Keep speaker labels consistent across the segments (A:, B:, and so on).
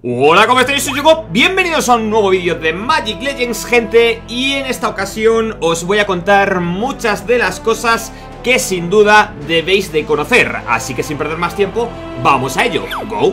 A: Hola, ¿cómo estáis? Soy Yugo, bienvenidos a un nuevo vídeo de Magic Legends, gente. Y en esta ocasión os voy a contar muchas de las cosas que sin duda debéis de conocer. Así que sin perder más tiempo, vamos a ello. ¡Go!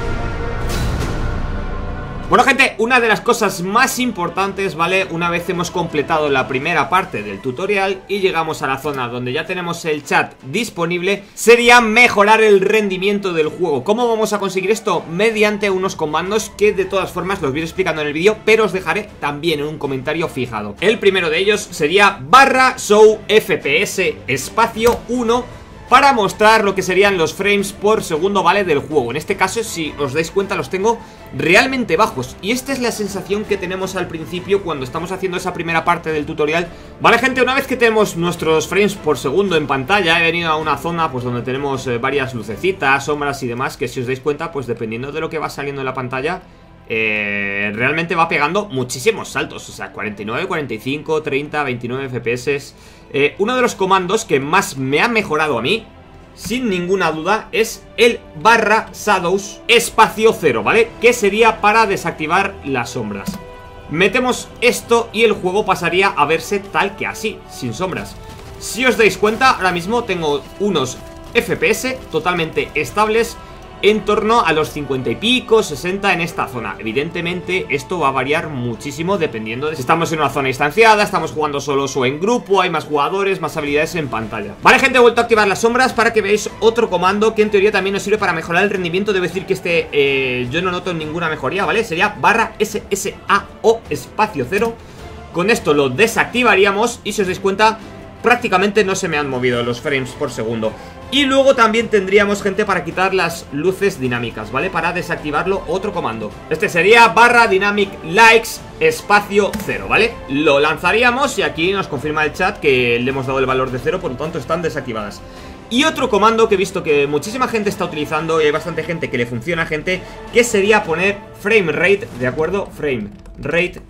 A: Bueno, gente, una de las cosas más importantes, ¿vale? Una vez hemos completado la primera parte del tutorial y llegamos a la zona donde ya tenemos el chat disponible, sería mejorar el rendimiento del juego. ¿Cómo vamos a conseguir esto? Mediante unos comandos que de todas formas los voy explicando en el vídeo, pero os dejaré también en un comentario fijado. El primero de ellos sería /show FPS espacio 1 para mostrar lo que serían los frames por segundo, ¿vale? Del juego. En este caso, si os dais cuenta, los tengo realmente bajos. Y esta es la sensación que tenemos al principio cuando estamos haciendo esa primera parte del tutorial. Vale, gente, una vez que tenemos nuestros frames por segundo en pantalla, he venido a una zona pues donde tenemos varias lucecitas, sombras y demás, que si os dais cuenta, pues dependiendo de lo que va saliendo en la pantalla, realmente va pegando muchísimos saltos. O sea, 49, 45, 30, 29 FPS. Uno de los comandos que más me ha mejorado a mí, sin ninguna duda, es el /shadows espacio 0, ¿vale? Que sería para desactivar las sombras. Metemos esto y el juego pasaría a verse tal que así, sin sombras. Si os dais cuenta, ahora mismo tengo unos FPS totalmente estables en torno a los 50 y pico, 60 en esta zona. Evidentemente esto va a variar muchísimo dependiendo de si estamos en una zona distanciada, estamos jugando solos o en grupo, hay más jugadores, más habilidades en pantalla. Vale, gente, he vuelto a activar las sombras para que veáis otro comando que en teoría también nos sirve para mejorar el rendimiento. Debo decir que este yo no noto ninguna mejoría, ¿vale? Sería /SSAO espacio 0. Con esto lo desactivaríamos y si os dais cuenta, prácticamente no se me han movido los frames por segundo. Y luego también tendríamos, gente, para quitar las luces dinámicas, ¿vale? Para desactivarlo, otro comando. Este sería /dynamic likes espacio 0, ¿vale? Lo lanzaríamos y aquí nos confirma el chat que le hemos dado el valor de 0, por lo tanto están desactivadas. Y otro comando que he visto que muchísima gente está utilizando y hay bastante gente que le funciona, gente, que sería poner frame rate, ¿de acuerdo? Frame rate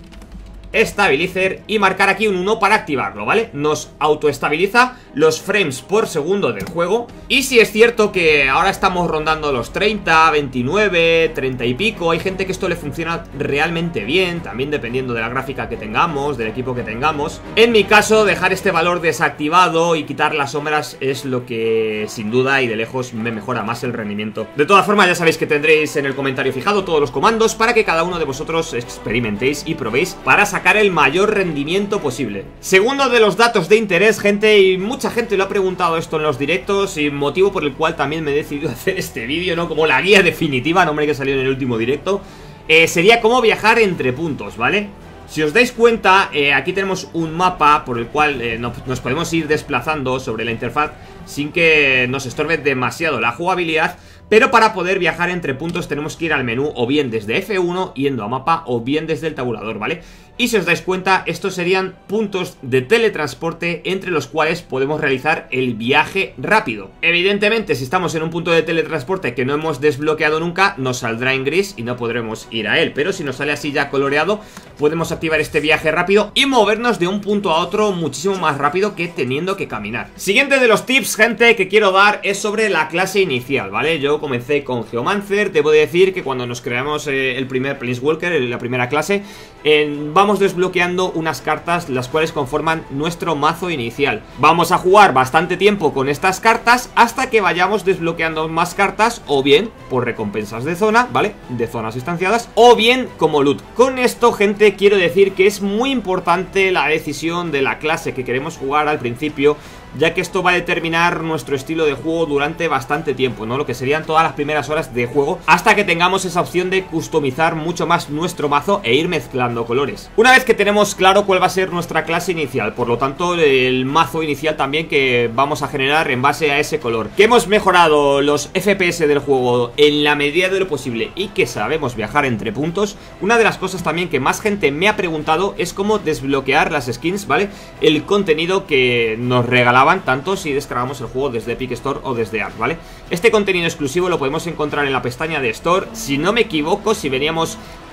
A: Stabilizer y marcar aquí un 1 para activarlo, ¿vale? Nos autoestabiliza los frames por segundo del juego. Y si es cierto que ahora estamos rondando los 30, 29, 30 y pico, hay gente que esto le funciona realmente bien, también dependiendo de la gráfica que tengamos, del equipo que tengamos. En mi caso, dejar este valor desactivado y quitar las sombras es lo que sin duda y de lejos me mejora más el rendimiento. De todas formas, ya sabéis que tendréis en el comentario fijado todos los comandos para que cada uno de vosotros experimentéis y probéis para sacar el mayor rendimiento posible. Segundo de los datos de interés, gente, y mucha gente lo ha preguntado esto en los directos y motivo por el cual también me he decidido hacer este vídeo, ¿no? Como la guía definitiva, nombre que salió en el último directo, sería cómo viajar entre puntos, ¿vale? Si os dais cuenta, aquí tenemos un mapa por el cual nos podemos ir desplazando sobre la interfaz sin que nos estorbe demasiado la jugabilidad. Pero para poder viajar entre puntos tenemos que ir al menú o bien desde F1 yendo a mapa o bien desde el tabulador, ¿vale? Y si os dais cuenta, estos serían puntos de teletransporte entre los cuales podemos realizar el viaje rápido. Evidentemente, si estamos en un punto de teletransporte que no hemos desbloqueado nunca, nos saldrá en gris y no podremos ir a él. Pero si nos sale así ya coloreado, podemos activar este viaje rápido y movernos de un punto a otro muchísimo más rápido que teniendo que caminar. Siguiente de los tips, gente, que quiero dar es sobre la clase inicial, ¿vale? Yo comencé con Geomancer, debo de decir que cuando nos creamos el primer Planeswalker, la primera clase, vamos desbloqueando unas cartas las cuales conforman nuestro mazo inicial. Vamos a jugar bastante tiempo con estas cartas hasta que vayamos desbloqueando más cartas, o bien por recompensas de zona, ¿vale? De zonas instanciadas, o bien como loot. Con esto, gente, quiero decir que es muy importante la decisión de la clase que queremos jugar al principio, ya que esto va a determinar nuestro estilo de juego durante bastante tiempo, ¿no? Lo que serían todas las primeras horas de juego, hasta que tengamos esa opción de customizar mucho más nuestro mazo e ir mezclando colores. Una vez que tenemos claro cuál va a ser nuestra clase inicial, por lo tanto el mazo inicial también que vamos a generar en base a ese color, que hemos mejorado los FPS del juego en la medida de lo posible y que sabemos viajar entre puntos, una de las cosas también que más gente me ha preguntado es cómo desbloquear las skins, ¿vale? El contenido que nos regalaban tanto si descargamos el juego desde Epic Store o desde Arc, ¿vale? Este contenido exclusivo lo podemos encontrar en la pestaña de Store. Si no me equivoco, si veníamos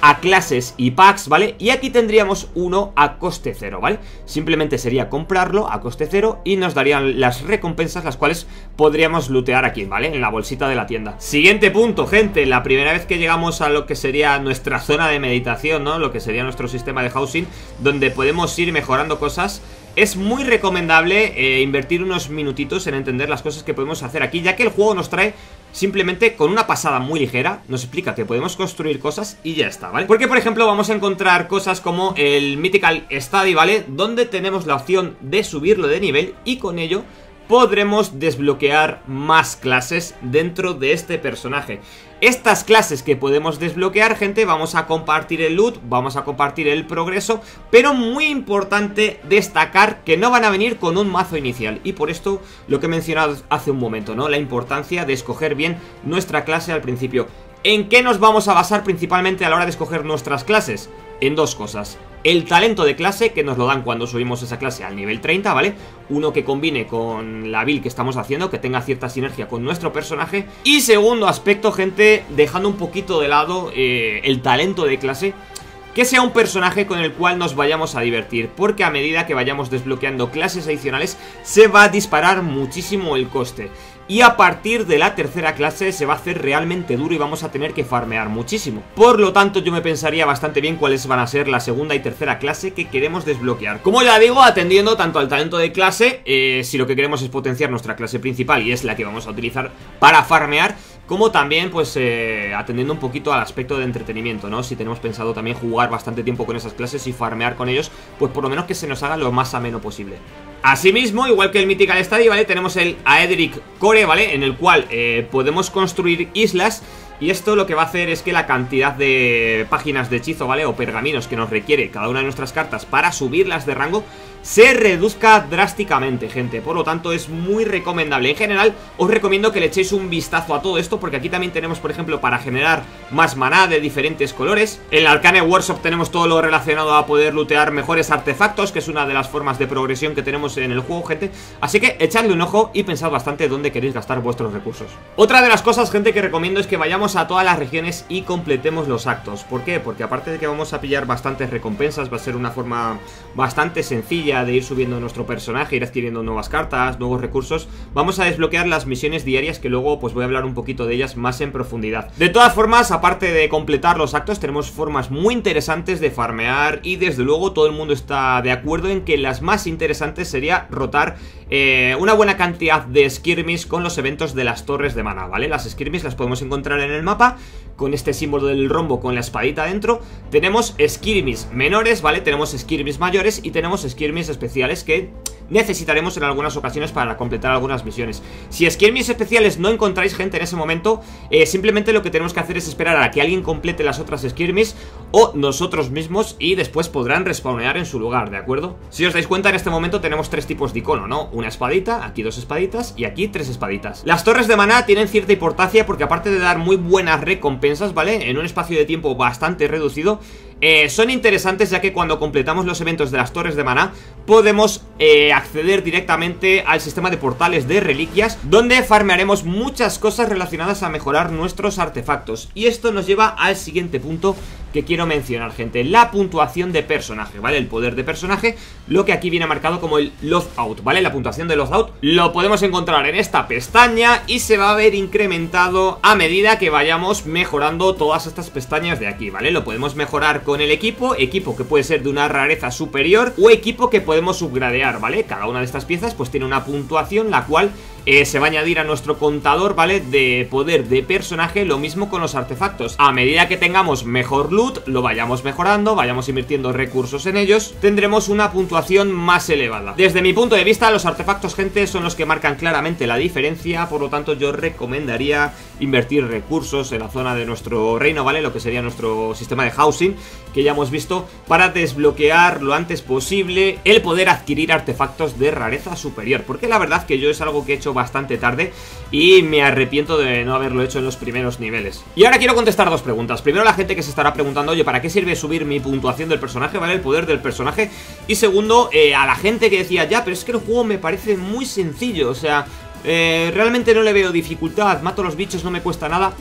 A: a clases y packs, ¿vale? Y aquí tendríamos uno a coste cero, ¿vale? Simplemente sería comprarlo a coste cero y nos darían las recompensas, las cuales podríamos lootear aquí, ¿vale? En la bolsita de la tienda. Siguiente punto, gente, la primera vez que llegamos a lo que sería nuestra zona de meditación, ¿no? Lo que sería nuestro sistema de housing, donde podemos ir mejorando cosas. Es muy recomendable invertir unos minutitos en entender las cosas que podemos hacer aquí, ya que el juego nos trae simplemente con una pasada muy ligera, nos explica que podemos construir cosas y ya está, ¿vale? Porque, por ejemplo, vamos a encontrar cosas como el Mythical Study, ¿vale? Donde tenemos la opción de subirlo de nivel y con ello podremos desbloquear más clases dentro de este personaje. Estas clases que podemos desbloquear, gente, vamos a compartir el loot, vamos a compartir el progreso, pero muy importante destacar que no van a venir con un mazo inicial. Y por esto lo que he mencionado hace un momento, ¿no? La importancia de escoger bien nuestra clase al principio. ¿En qué nos vamos a basar principalmente a la hora de escoger nuestras clases? En dos cosas. El talento de clase, que nos lo dan cuando subimos esa clase al nivel 30, ¿vale? Uno que combine con la build que estamos haciendo, que tenga cierta sinergia con nuestro personaje. Y segundo aspecto, gente, dejando un poquito de lado el talento de clase, que sea un personaje con el cual nos vayamos a divertir, porque a medida que vayamos desbloqueando clases adicionales se va a disparar muchísimo el coste. Y a partir de la tercera clase se va a hacer realmente duro y vamos a tener que farmear muchísimo. Por lo tanto, yo me pensaría bastante bien cuáles van a ser la segunda y tercera clase que queremos desbloquear. Como ya digo, atendiendo tanto al talento de clase, si lo que queremos es potenciar nuestra clase principal y es la que vamos a utilizar para farmear, como también, pues, atendiendo un poquito al aspecto de entretenimiento, ¿no? Si tenemos pensado también jugar bastante tiempo con esas clases y farmear con ellos, pues por lo menos que se nos haga lo más ameno posible. Asimismo, igual que el Mythical Study, ¿vale? Tenemos el Aedric Core, ¿vale? En el cual podemos construir islas. Y esto lo que va a hacer es que la cantidad de páginas de hechizo, ¿vale? O pergaminos que nos requiere cada una de nuestras cartas para subirlas de rango se reduzca drásticamente, gente. Por lo tanto, es muy recomendable. En general, os recomiendo que le echéis un vistazo a todo esto, porque aquí también tenemos, por ejemplo, para generar más maná de diferentes colores. En la Arcane Workshop tenemos todo lo relacionado a poder lootear mejores artefactos, que es una de las formas de progresión que tenemos en el juego, gente. Así que echadle un ojo y pensad bastante dónde queréis gastar vuestros recursos. Otra de las cosas, gente, que recomiendo es que vayamos a todas las regiones y completemos los actos. ¿Por qué? Porque aparte de que vamos a pillar bastantes recompensas, va a ser una forma bastante sencilla de ir subiendo nuestro personaje, ir adquiriendo nuevas cartas, nuevos recursos. Vamos a desbloquear las misiones diarias, que luego pues voy a hablar un poquito de ellas más en profundidad. De todas formas, aparte de completar los actos, tenemos formas muy interesantes de farmear y desde luego todo el mundo está de acuerdo en que las más interesantes sería rotar una buena cantidad de skirmish con los eventos de las torres de mana, ¿vale? Las skirmish las podemos encontrar en el mapa con este símbolo del rombo con la espadita dentro. Tenemos skirmish menores, ¿vale? Tenemos skirmish mayores y tenemos skirmish especiales que necesitaremos en algunas ocasiones para completar algunas misiones. Si skirmish especiales no encontráis, gente, en ese momento, simplemente lo que tenemos que hacer es esperar a que alguien complete las otras skirmish o nosotros mismos y después podrán respawnear en su lugar, ¿de acuerdo? Si os dais cuenta, en este momento tenemos tres tipos de icono, ¿no? Una espadita, aquí dos espaditas y aquí tres espaditas. Las torres de maná tienen cierta importancia porque aparte de dar muy buenas recompensas, ¿vale? En un espacio de tiempo bastante reducido, son interesantes ya que cuando completamos los eventos de las torres de maná podemos acceder directamente al sistema de portales de reliquias, donde farmearemos muchas cosas relacionadas a mejorar nuestros artefactos. Y esto nos lleva al siguiente punto que quiero mencionar, gente: la puntuación de personaje, ¿vale? El poder de personaje, lo que aquí viene marcado como el loadout, ¿vale? La puntuación de loadout lo podemos encontrar en esta pestaña y se va a ver incrementado a medida que vayamos mejorando todas estas pestañas de aquí, ¿vale? Lo podemos mejorar con el equipo que puede ser de una rareza superior o equipo que podemos upgradear, ¿vale? Cada una de estas piezas pues tiene una puntuación, la cual se va a añadir a nuestro contador, ¿vale? De poder de personaje. Lo mismo con los artefactos. A medida que tengamos mejor loot, lo vayamos mejorando, vayamos invirtiendo recursos en ellos, tendremos una puntuación más elevada. Desde mi punto de vista, los artefactos, gente, son los que marcan claramente la diferencia. Por lo tanto, yo recomendaría invertir recursos en la zona de nuestro reino, ¿vale? Lo que sería nuestro sistema de housing, que ya hemos visto, para desbloquear lo antes posible el poder adquirir artefactos de rareza superior. Porque la verdad que yo es algo que he hecho bastante tarde y me arrepiento de no haberlo hecho en los primeros niveles. Y ahora quiero contestar dos preguntas. Primero, la gente que se estará preguntando: oye, ¿para qué sirve subir mi puntuación del personaje, ¿vale? El poder del personaje. Y segundo, a la gente que decía: ya, pero es que el juego me parece muy sencillo, o sea, realmente no le veo dificultad, mato a los bichos, no me cuesta nada.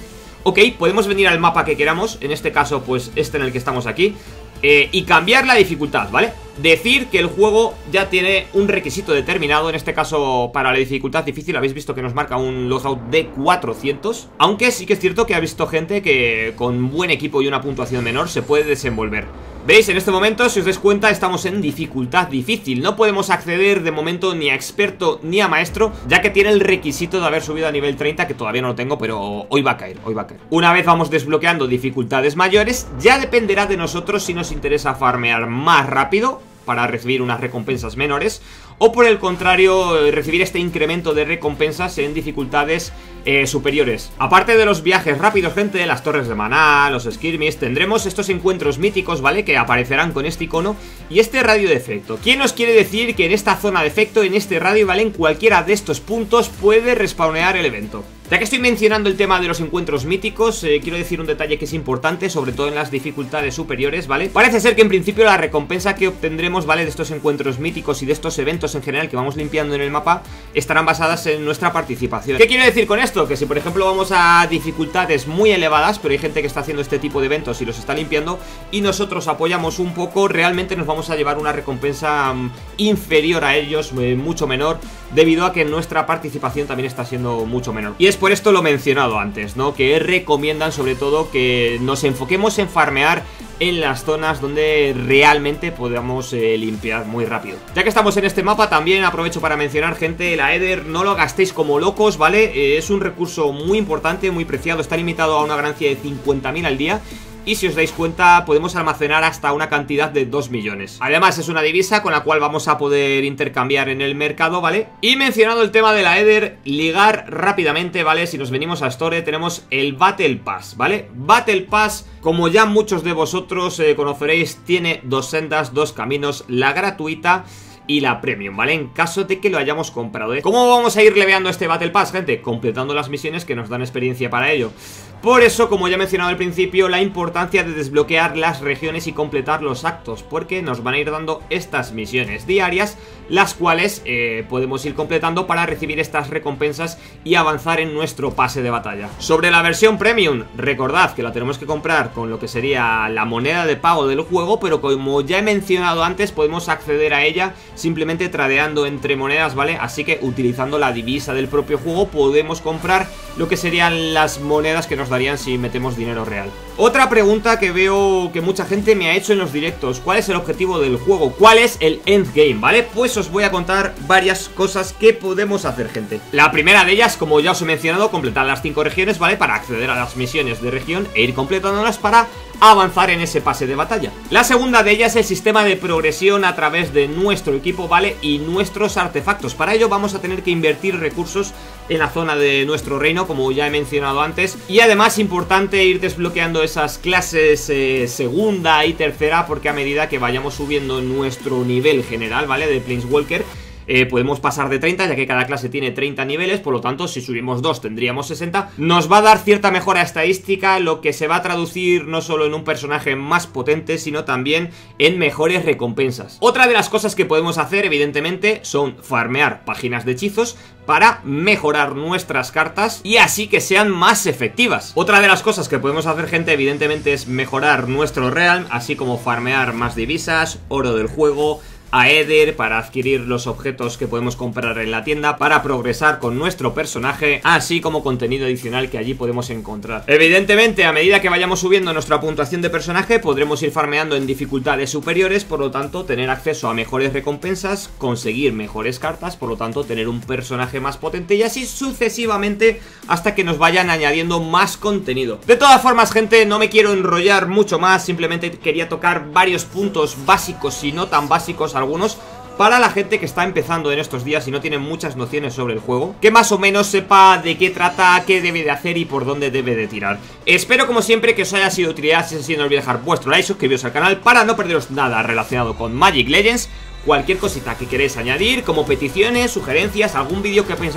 A: Ok, podemos venir al mapa que queramos, en este caso pues este en el que estamos aquí, y cambiar la dificultad, ¿vale? Decir que el juego ya tiene un requisito determinado, en este caso para la dificultad difícil habéis visto que nos marca un loadout de 400. Aunque sí que es cierto que ha visto gente que con buen equipo y una puntuación menor se puede desenvolver. ¿Veis? En este momento, si os dais cuenta, estamos en dificultad difícil. No podemos acceder de momento ni a experto ni a maestro, ya que tiene el requisito de haber subido a nivel 30, que todavía no lo tengo, pero hoy va a caer, hoy va a caer. Una vez vamos desbloqueando dificultades mayores, ya dependerá de nosotros si nos interesa farmear más rápido para recibir unas recompensas menores, o por el contrario, recibir este incremento de recompensas en dificultades superiores. Aparte de los viajes rápidos, gente, las torres de maná, los skirmish, tendremos estos encuentros míticos, ¿vale? Que aparecerán con este icono y este radio de efecto. ¿Quién nos quiere decir que en esta zona de efecto, en este radio, ¿vale? En cualquiera de estos puntos puede respawnear el evento. Ya que estoy mencionando el tema de los encuentros míticos, quiero decir un detalle que es importante, sobre todo en las dificultades superiores, ¿vale? Parece ser que en principio la recompensa que obtendremos, ¿vale? De estos encuentros míticos y de estos eventos en general que vamos limpiando en el mapa, estarán basadas en nuestra participación. ¿Qué quiero decir con esto? Que si por ejemplo vamos a dificultades muy elevadas, pero hay gente que está haciendo este tipo de eventos y los está limpiando, y nosotros apoyamos un poco, realmente nos vamos a llevar una recompensa inferior a ellos, mucho menor, debido a que nuestra participación también está siendo mucho menor. Y es por esto lo mencionado antes, ¿no? Que recomiendan sobre todo que nos enfoquemos en farmear en las zonas donde realmente podamos limpiar muy rápido. Ya que estamos en este mapa, también aprovecho para mencionar, gente, la Eder no lo gastéis como locos, ¿vale? Es un recurso muy importante, muy preciado, está limitado a una ganancia de 50.000 al día. Y si os dais cuenta, podemos almacenar hasta una cantidad de 2 millones. Además, es una divisa con la cual vamos a poder intercambiar en el mercado, ¿vale? Y mencionado el tema de la Eder, ligar rápidamente, ¿vale? Si nos venimos a Store, tenemos el Battle Pass, ¿vale? Battle Pass, como ya muchos de vosotros conoceréis, tiene dos sendas, dos caminos, la gratuita y la premium, ¿vale? En caso de que lo hayamos comprado, ¿eh? ¿Cómo vamos a ir leveando este Battle Pass, gente? Completando las misiones que nos dan experiencia para ello. Por eso, como ya he mencionado al principio, la importancia de desbloquear las regiones y completar los actos, porque nos van a ir dando estas misiones diarias, las cuales podemos ir completando para recibir estas recompensas y avanzar en nuestro pase de batalla. Sobre la versión premium, recordad que la tenemos que comprar con lo que sería la moneda de pago del juego, pero como ya he mencionado antes, podemos acceder a ella simplemente tradeando entre monedas, ¿vale? Así que utilizando la divisa del propio juego podemos comprar lo que serían las monedas que nos darían si metemos dinero real. Otra pregunta que veo que mucha gente me ha hecho en los directos: ¿cuál es el objetivo del juego? ¿Cuál es el endgame? ¿Vale? Pues os voy a contar varias cosas que podemos hacer, gente. La primera de ellas, como ya os he mencionado, completar las 5 regiones, ¿vale? Para acceder a las misiones de región e ir completándolas para avanzar en ese pase de batalla. La segunda de ellas es el sistema de progresión a través de nuestro equipo, ¿vale? Y nuestros artefactos. Para ello vamos a tener que invertir recursos en la zona de nuestro reino, como ya he mencionado antes. Y además, importante ir desbloqueando esas clases segunda y tercera, porque a medida que vayamos subiendo nuestro nivel general, ¿vale? De Planeswalker, podemos pasar de 30, ya que cada clase tiene 30 niveles. Por lo tanto, si subimos 2 tendríamos 60. Nos va a dar cierta mejora estadística, lo que se va a traducir no solo en un personaje más potente, sino también en mejores recompensas. Otra de las cosas que podemos hacer, evidentemente, son farmear páginas de hechizos para mejorar nuestras cartas y así que sean más efectivas. Otra de las cosas que podemos hacer, gente, evidentemente es mejorar nuestro realm, así como farmear más divisas, oro del juego, a Eder para adquirir los objetos que podemos comprar en la tienda, para progresar con nuestro personaje, así como contenido adicional que allí podemos encontrar. Evidentemente, a medida que vayamos subiendo nuestra puntuación de personaje, podremos ir farmeando en dificultades superiores, por lo tanto tener acceso a mejores recompensas, conseguir mejores cartas, por lo tanto tener un personaje más potente, y así sucesivamente hasta que nos vayan añadiendo más contenido. De todas formas, gente, no me quiero enrollar mucho más, simplemente quería tocar varios puntos básicos y no tan básicos, algunos, para la gente que está empezando en estos días y no tiene muchas nociones sobre el juego, que más o menos sepa de qué trata, qué debe de hacer y por dónde debe de tirar. Espero, como siempre, que os haya sido de utilidad. Si es así, no olvidéis dejar vuestro like, suscribiros al canal para no perderos nada relacionado con Magic Legends. Cualquier cosita que queréis añadir, como peticiones, sugerencias, algún vídeo que pensáis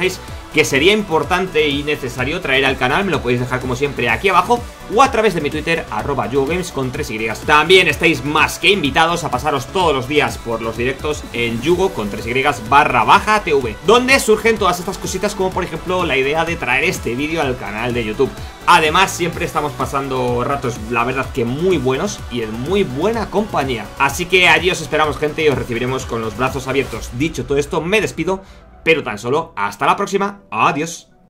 A: que sería importante y necesario traer al canal, me lo podéis dejar como siempre aquí abajo o a través de mi Twitter, @yugogames con 3Y. También estáis más que invitados a pasaros todos los días por los directos en Yugo con 3Y_TV, donde surgen todas estas cositas, como por ejemplo la idea de traer este vídeo al canal de YouTube. Además, siempre estamos pasando ratos, la verdad que muy buenos y en muy buena compañía. Así que allí os esperamos, gente, y os recibiremos con los brazos abiertos. Dicho todo esto, me despido, pero tan solo hasta la próxima. Adiós.